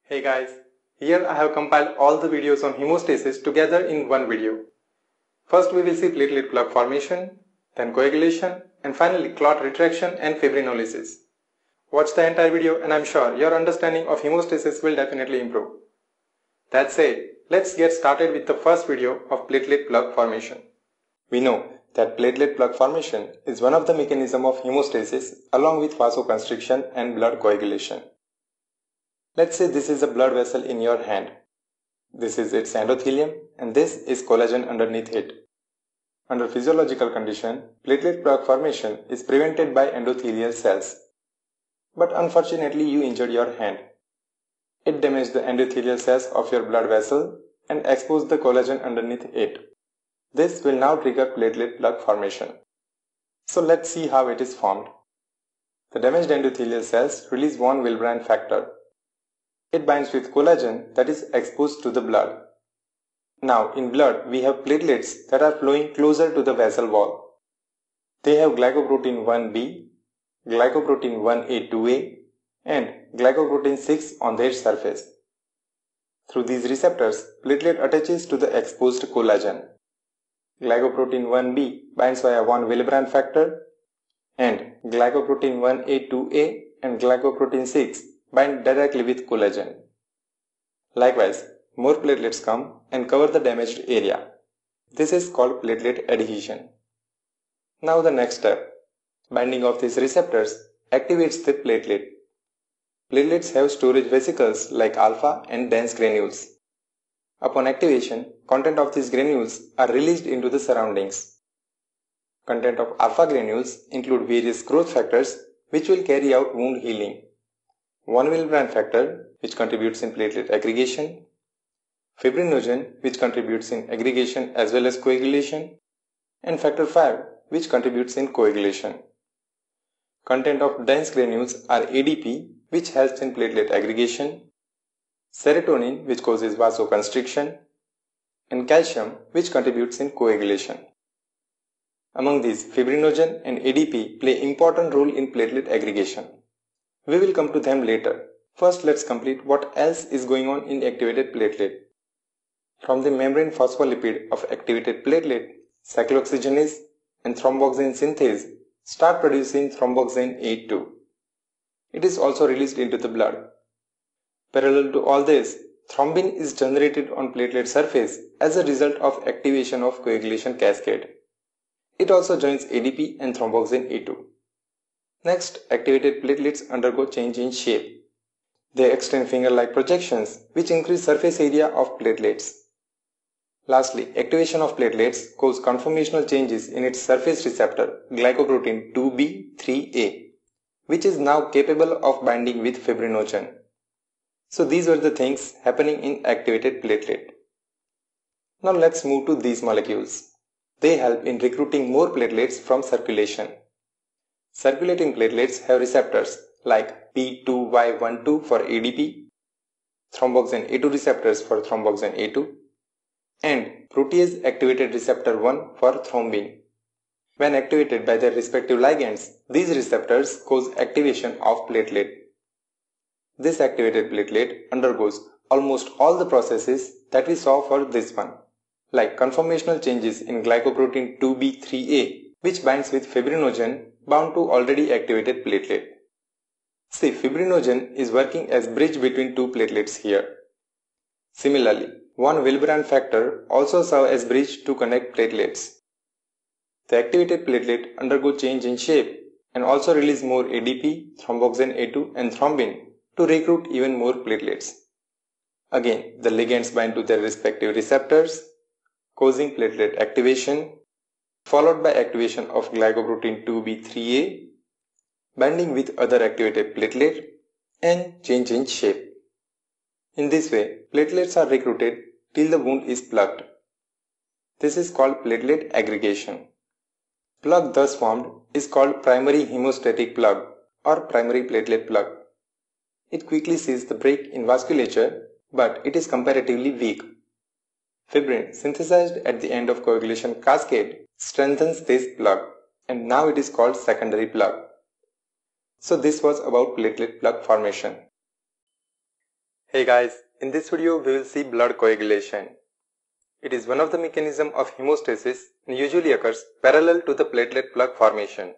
Hey guys, here I have compiled all the videos on hemostasis together in one video. First we will see platelet plug formation, then coagulation, and finally clot retraction and fibrinolysis. Watch the entire video and I'm sure your understanding of hemostasis will definitely improve. That said, let's get started with the first video of platelet plug formation. We know that platelet plug formation is one of the mechanisms of hemostasis along with vasoconstriction and blood coagulation. Let's say this is a blood vessel in your hand. This is its endothelium and this is collagen underneath it. Under physiological condition, platelet plug formation is prevented by endothelial cells. But unfortunately you injured your hand. It damaged the endothelial cells of your blood vessel and exposed the collagen underneath it. This will now trigger platelet plug formation. So let's see how it is formed. The damaged endothelial cells release one Willebrand factor. It binds with collagen that is exposed to the blood. Now in blood we have platelets that are flowing closer to the vessel wall. They have glycoprotein 1b, glycoprotein 1a2a and glycoprotein 6 on their surface. Through these receptors, platelet attaches to the exposed collagen. Glycoprotein 1b binds via one Willebrand factor and glycoprotein 1a2a and glycoprotein 6 bind directly with collagen. Likewise, more platelets come and cover the damaged area. This is called platelet adhesion. Now the next step. Binding of these receptors activates the platelet. Platelets have storage vesicles like alpha and dense granules. Upon activation, content of these granules are released into the surroundings. Content of alpha granules include various growth factors which will carry out wound healing. One Willebrand factor which contributes in platelet aggregation, fibrinogen which contributes in aggregation as well as coagulation, and factor 5 which contributes in coagulation. Content of dense granules are ADP which helps in platelet aggregation, serotonin which causes vasoconstriction, and calcium which contributes in coagulation. Among these, fibrinogen and ADP play important role in platelet aggregation. We will come to them later. First, let's complete what else is going on in activated platelet. From the membrane phospholipid of activated platelet, cyclooxygenase and thromboxane synthase start producing thromboxane A2. It is also released into the blood. Parallel to all this, thrombin is generated on platelet surface as a result of activation of coagulation cascade. It also joins ADP and thromboxane A2. Next, activated platelets undergo change in shape. They extend finger-like projections which increase surface area of platelets. Lastly, activation of platelets cause conformational changes in its surface receptor glycoprotein 2b3a, which is now capable of binding with fibrinogen. So these were the things happening in activated platelet. Now let's move to these molecules. They help in recruiting more platelets from circulation. Circulating platelets have receptors like P2Y12 for ADP, thromboxane A2 receptors for thromboxane A2, and protease activated receptor 1 for thrombin. When activated by their respective ligands, these receptors cause activation of platelet. This activated platelet undergoes almost all the processes that we saw for this one, like conformational changes in glycoprotein 2b3a, which binds with fibrinogen bound to already activated platelet. See, fibrinogen is working as bridge between two platelets here. Similarly, one Willebrand factor also serves as bridge to connect platelets. The activated platelet undergo change in shape and also release more ADP, thromboxane A2 and thrombin to recruit even more platelets. Again, the ligands bind to their respective receptors, causing platelet activation, followed by activation of glycoprotein 2b3a, binding with other activated platelet, and change in shape. In this way, platelets are recruited till the wound is plugged. This is called platelet aggregation. Plug thus formed is called primary hemostatic plug or primary platelet plug. It quickly sees the break in vasculature, but it is comparatively weak. Fibrin, synthesized at the end of coagulation cascade, strengthens this plug, and now it is called secondary plug. So this was about platelet plug formation. Hey guys, in this video we will see blood coagulation. It is one of the mechanisms of hemostasis and usually occurs parallel to the platelet plug formation.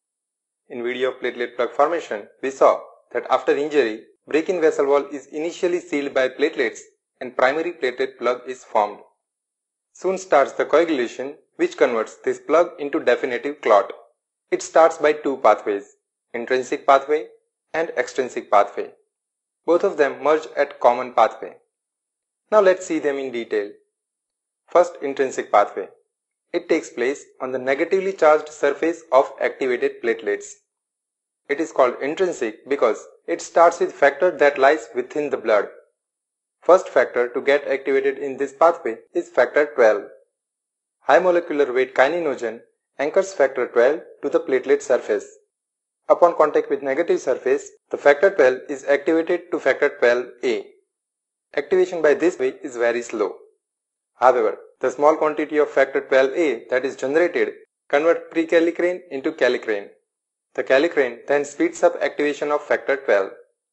In video of platelet plug formation, we saw that after injury, break in vessel wall is initially sealed by platelets and primary platelet plug is formed. Soon starts the coagulation which converts this plug into definitive clot. It starts by two pathways, intrinsic pathway and extrinsic pathway. Both of them merge at common pathway. Now let's see them in detail. First, intrinsic pathway. It takes place on the negatively charged surface of activated platelets. It is called intrinsic because it starts with factor that lies within the blood. First factor to get activated in this pathway is factor 12. High molecular weight kininogen anchors factor 12 to the platelet surface. Upon contact with negative surface, the factor 12 is activated to factor 12A. Activation by this way is very slow. However, the small quantity of factor 12A that is generated converts prekallikrein into kallikrein. The kallikrein then speeds up activation of factor 12.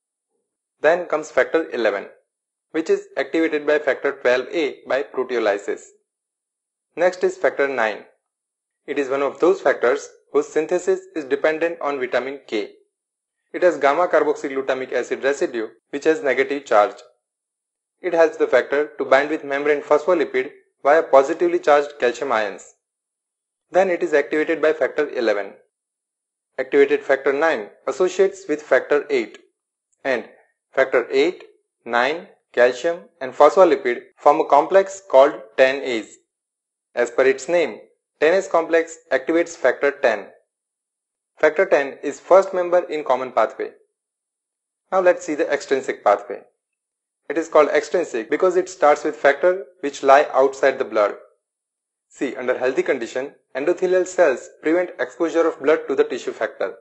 Then comes factor 11, which is activated by factor 12A by proteolysis. Next is factor 9. It is one of those factors whose synthesis is dependent on vitamin K. It has gamma carboxyglutamic acid residue which has negative charge. It helps the factor to bind with membrane phospholipid via positively charged calcium ions. Then it is activated by factor 11. Activated factor 9 associates with factor 8 and factor 8, 9, calcium and phospholipid form a complex called 10-ase. As per its name, 10-ase complex activates factor 10. Factor 10 is first member in common pathway. Now let's see the extrinsic pathway. It is called extrinsic because it starts with factor which lie outside the blood. See, under healthy condition, endothelial cells prevent exposure of blood to the tissue factor.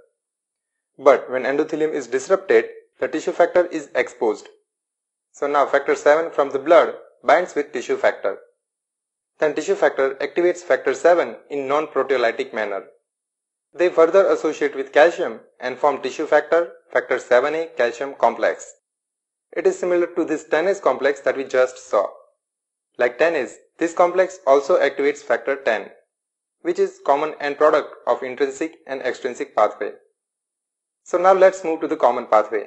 But when endothelium is disrupted, the tissue factor is exposed. So now factor 7 from the blood binds with tissue factor. Then tissue factor activates factor 7 in non-proteolytic manner. They further associate with calcium and form tissue factor, factor 7A calcium complex. It is similar to this 10-ase complex that we just saw. Like 10-ase, this complex also activates factor 10, which is common end product of intrinsic and extrinsic pathway. So now let's move to the common pathway.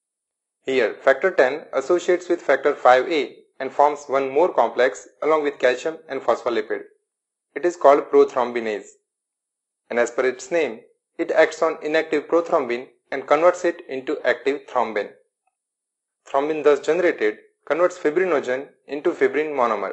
Here, factor 10 associates with factor 5A and forms one more complex along with calcium and phospholipid. It is called prothrombinase. And as per its name, it acts on inactive prothrombin and converts it into active thrombin. Thrombin thus generated converts fibrinogen into fibrin monomer.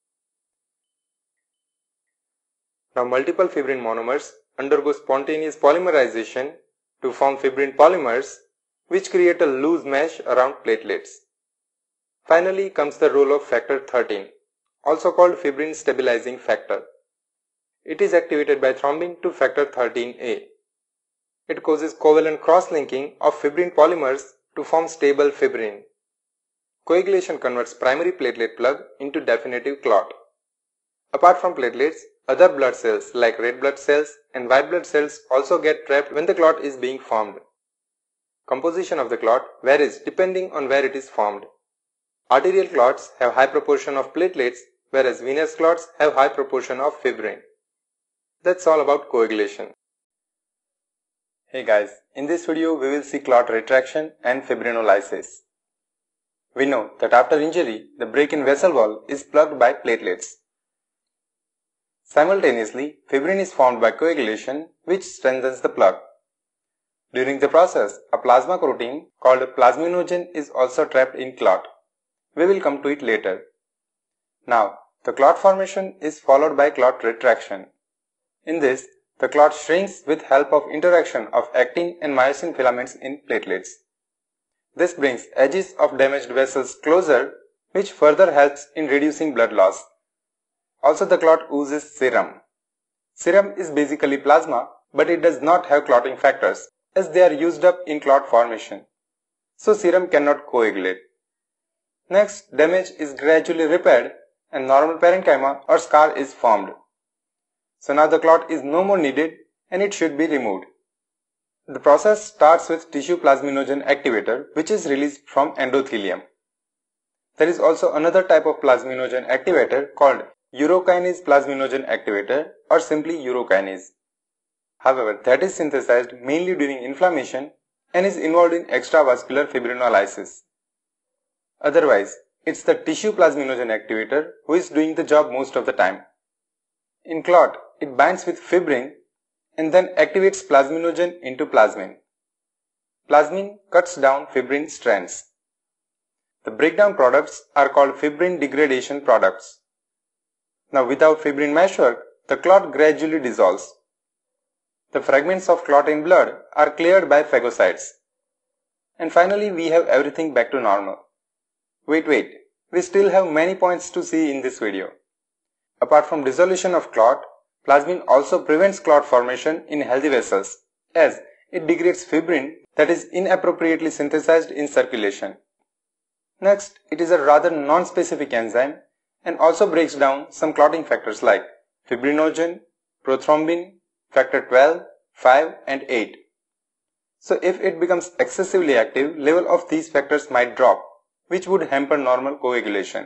Now multiple fibrin monomers undergo spontaneous polymerization to form fibrin polymers which create a loose mesh around platelets. Finally comes the role of factor 13, also called fibrin stabilizing factor. It is activated by thrombin to factor 13A. It causes covalent cross-linking of fibrin polymers to form stable fibrin. Coagulation converts primary platelet plug into definitive clot. Apart from platelets, other blood cells like red blood cells and white blood cells also get trapped when the clot is being formed. Composition of the clot varies depending on where it is formed. Arterial clots have high proportion of platelets, whereas venous clots have high proportion of fibrin. That's all about coagulation. Hey guys, in this video we will see clot retraction and fibrinolysis. We know that after injury, the break in vessel wall is plugged by platelets. Simultaneously, fibrin is formed by coagulation which strengthens the plug. During the process, a plasma protein called plasminogen is also trapped in clot. We will come to it later. Now, the clot formation is followed by clot retraction. In this, the clot shrinks with help of interaction of actin and myosin filaments in platelets. This brings edges of damaged vessels closer, which further helps in reducing blood loss. Also, the clot oozes serum. Serum is basically plasma, but it does not have clotting factors as they are used up in clot formation. So, serum cannot coagulate. Next, damage is gradually repaired and normal parenchyma or scar is formed. So now the clot is no more needed and it should be removed. The process starts with tissue plasminogen activator which is released from endothelium. There is also another type of plasminogen activator called urokinase plasminogen activator, or simply urokinase. However, that is synthesized mainly during inflammation and is involved in extravascular fibrinolysis. Otherwise, it's the tissue plasminogen activator who is doing the job most of the time. In clot, it binds with fibrin and then activates plasminogen into plasmin. Plasmin cuts down fibrin strands. The breakdown products are called fibrin degradation products. Now, without fibrin meshwork, the clot gradually dissolves. The fragments of clot in blood are cleared by phagocytes. And finally, we have everything back to normal. Wait, we still have many points to see in this video. Apart from dissolution of clot, plasmin also prevents clot formation in healthy vessels, as it degrades fibrin that is inappropriately synthesized in circulation. Next, it is a rather non-specific enzyme and also breaks down some clotting factors like fibrinogen, prothrombin, factor 12, 5 and 8. So if it becomes excessively active, level of these factors might drop, which would hamper normal coagulation.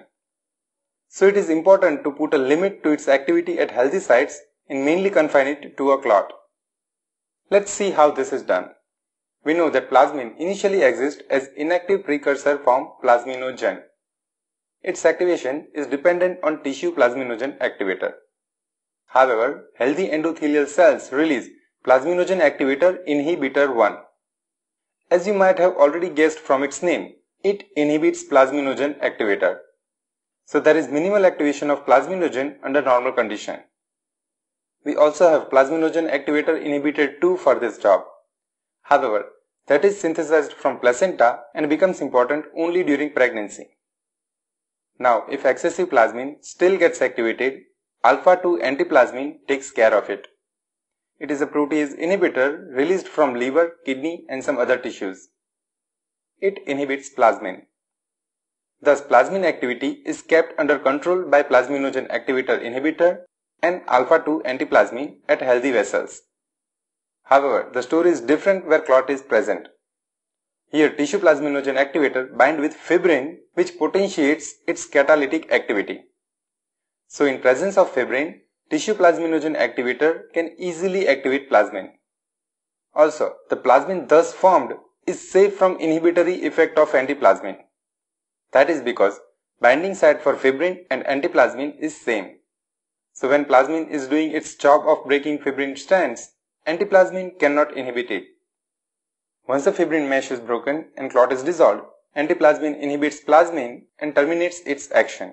So it is important to put a limit to its activity at healthy sites and mainly confine it to a clot. Let's see how this is done. We know that plasmin initially exists as inactive precursor from plasminogen. Its activation is dependent on tissue plasminogen activator. However, healthy endothelial cells release plasminogen activator inhibitor 1. As you might have already guessed from its name, it inhibits plasminogen activator. So there is minimal activation of plasminogen under normal condition. We also have plasminogen activator inhibitor 2 for this job. However, that is synthesized from placenta and becomes important only during pregnancy. Now, if excessive plasmin still gets activated, alpha-2 antiplasmin takes care of it. It is a protease inhibitor released from liver, kidney and some other tissues. It inhibits plasmin. Thus, plasmin activity is kept under control by plasminogen activator inhibitor and alpha-2 antiplasmin at healthy vessels. However, the story is different where clot is present. Here, tissue plasminogen activator bind with fibrin, which potentiates its catalytic activity. So in presence of fibrin, tissue plasminogen activator can easily activate plasmin. Also, the plasmin thus formed is safe from inhibitory effect of antiplasmin. That is because binding site for fibrin and antiplasmin is same. So when plasmin is doing its job of breaking fibrin strands, antiplasmin cannot inhibit it. Once the fibrin mesh is broken and clot is dissolved, antiplasmin inhibits plasmin and terminates its action.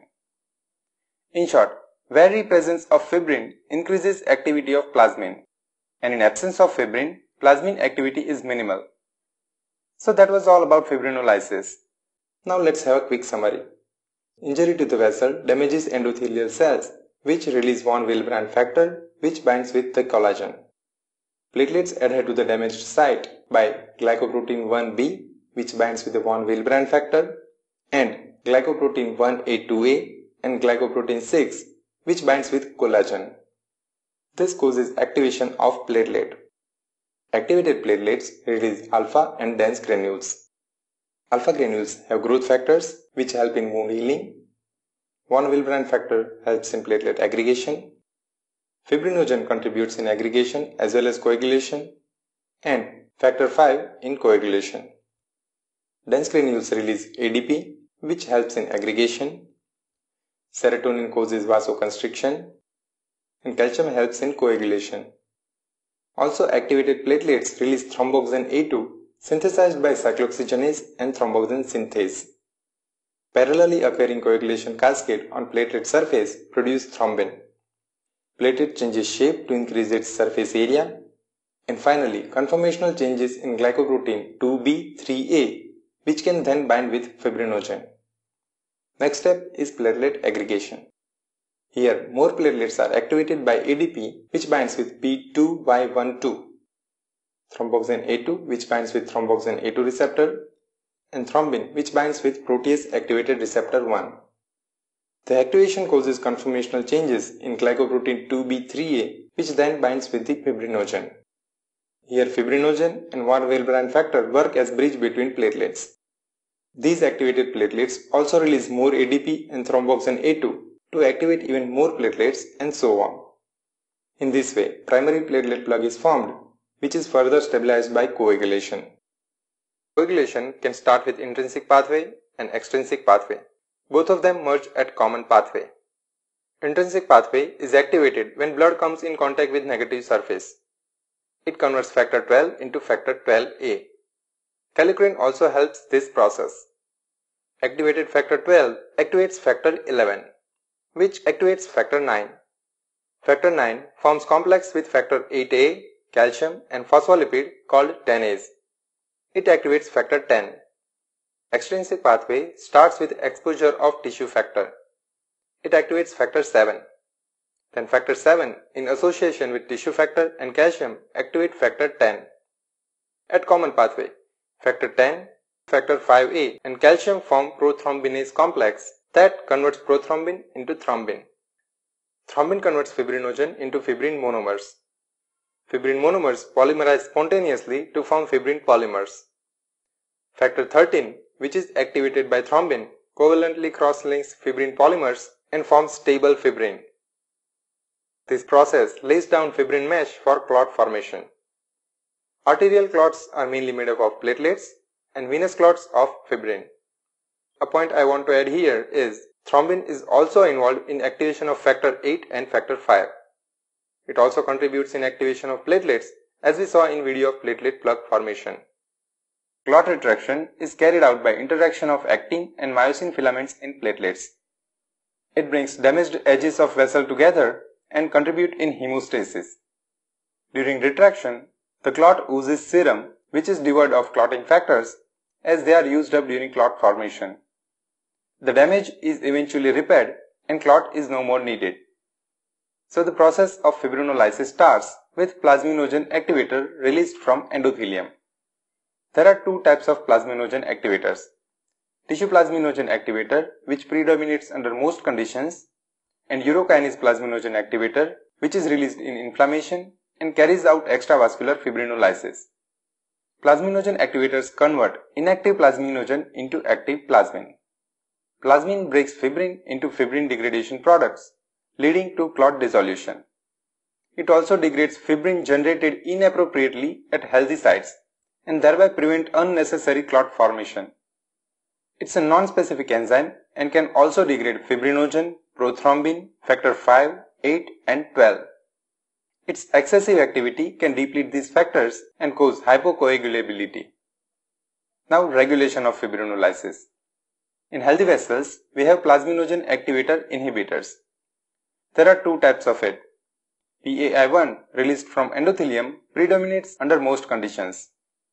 In short, very presence of fibrin increases activity of plasmin, and in absence of fibrin, plasmin activity is minimal. So that was all about fibrinolysis. Now let's have a quick summary. Injury to the vessel damages endothelial cells, which release von Willebrand factor, which binds with the collagen. Platelets adhere to the damaged site by glycoprotein 1b, which binds with the von Willebrand factor, and glycoprotein 1a2a and glycoprotein 6, which binds with collagen. This causes activation of platelet. Activated platelets release alpha and dense granules. Alpha granules have growth factors which help in wound healing. Von Willebrand factor helps in platelet aggregation. Fibrinogen contributes in aggregation as well as coagulation, and factor 5 in coagulation. Dense granules release ADP, which helps in aggregation. Serotonin causes vasoconstriction, and calcium helps in coagulation. Also, activated platelets release thromboxane A2, synthesized by cyclooxygenase and thromboxane synthase. Parallelly occurring coagulation cascade on platelet surface produce thrombin. Platelet changes shape to increase its surface area. And finally, conformational changes in glycoprotein 2b3a, which can then bind with fibrinogen. Next step is platelet aggregation. Here, more platelets are activated by ADP, which binds with P2Y12, thromboxane A2, which binds with thromboxane A2 receptor, and thrombin, which binds with protease activated receptor 1. The activation causes conformational changes in glycoprotein 2b3a, which then binds with the fibrinogen. Here, fibrinogen and von Willebrand factor work as bridge between platelets. These activated platelets also release more ADP and thromboxane A2 to activate even more platelets and so on. In this way, primary platelet plug is formed, which is further stabilized by coagulation. Coagulation can start with intrinsic pathway and extrinsic pathway. Both of them merge at common pathway. Intrinsic pathway is activated when blood comes in contact with negative surface. It converts factor 12 into factor 12a. Kallikrein also helps this process. Activated factor 12 activates factor 11, which activates factor 9. Factor 9 forms complex with factor 8a, calcium and phospholipid called denase. It activates factor 10. Extrinsic pathway starts with exposure of tissue factor. It activates factor 7. Then factor 7 in association with tissue factor and calcium activate factor 10. At common pathway, factor 10, factor 5a and calcium form prothrombinase complex that converts prothrombin into thrombin. Thrombin converts fibrinogen into fibrin monomers. Fibrin monomers polymerize spontaneously to form fibrin polymers. Factor 13, which is activated by thrombin, covalently cross-links fibrin polymers and forms stable fibrin. This process lays down fibrin mesh for clot formation. Arterial clots are mainly made up of platelets and venous clots of fibrin. A point I want to add here is thrombin is also involved in activation of factor 8 and factor 5. It also contributes in activation of platelets, as we saw in video of platelet plug formation. Clot retraction is carried out by interaction of actin and myosin filaments in platelets. It brings damaged edges of vessel together and contribute in hemostasis. During retraction, the clot oozes serum, which is devoid of clotting factors, as they are used up during clot formation. The damage is eventually repaired and clot is no more needed. So the process of fibrinolysis starts with plasminogen activator released from endothelium. There are two types of plasminogen activators. Tissue plasminogen activator, which predominates under most conditions, and urokinase plasminogen activator, which is released in inflammation and carries out extravascular fibrinolysis. Plasminogen activators convert inactive plasminogen into active plasmin. Plasmin breaks fibrin into fibrin degradation products, leading to clot dissolution. It also degrades fibrin generated inappropriately at healthy sites and thereby prevent unnecessary clot formation. It's a non-specific enzyme and can also degrade fibrinogen, prothrombin, factor 5, 8 and 12. Its excessive activity can deplete these factors and cause hypocoagulability. Now, regulation of fibrinolysis. In healthy vessels, we have plasminogen activator inhibitors. There are two types of it. PAI1 released from endothelium predominates under most conditions.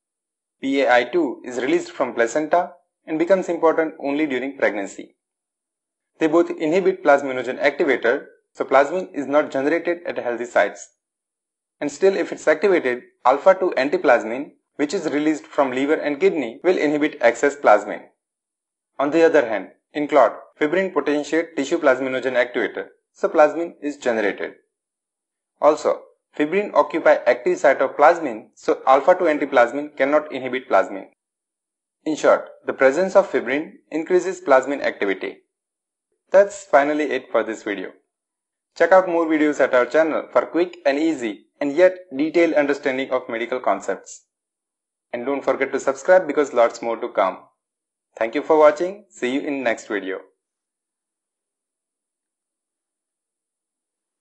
PAI2 is released from placenta and becomes important only during pregnancy. They both inhibit plasminogen activator, so plasmin is not generated at healthy sites. And still, if it's activated, alpha-2 antiplasmin, which is released from liver and kidney, will inhibit excess plasmin. On the other hand, in clot, fibrin potentiates tissue plasminogen activator, so plasmin is generated. Also, fibrin occupy active site of plasmin, so alpha-2 antiplasmin cannot inhibit plasmin. In short, the presence of fibrin increases plasmin activity. That's finally it for this video. Check out more videos at our channel for quick and easy and yet detailed understanding of medical concepts. And don't forget to subscribe because lots more to come. Thank you for watching. See you in next video.